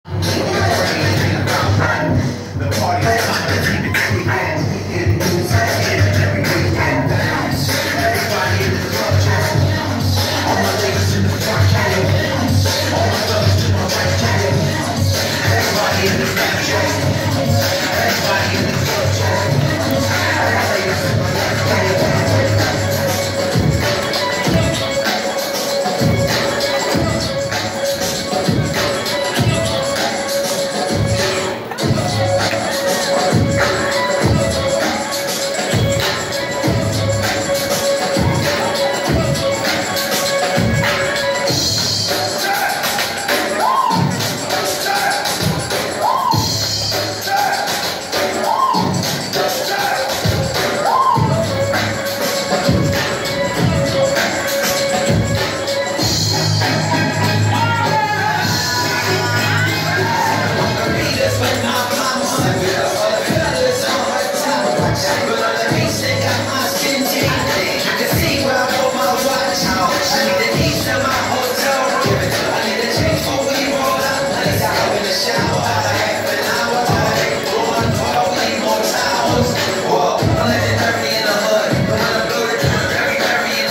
The party's coming, keep it creeping. Weekend news, every weekend. Everybody in the club just all my ladies in the front cabin. All my thugs to my right cabin. Everybody in the back just everybody in the club just all my ladies in my left cabin.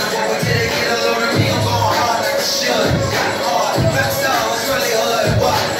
What?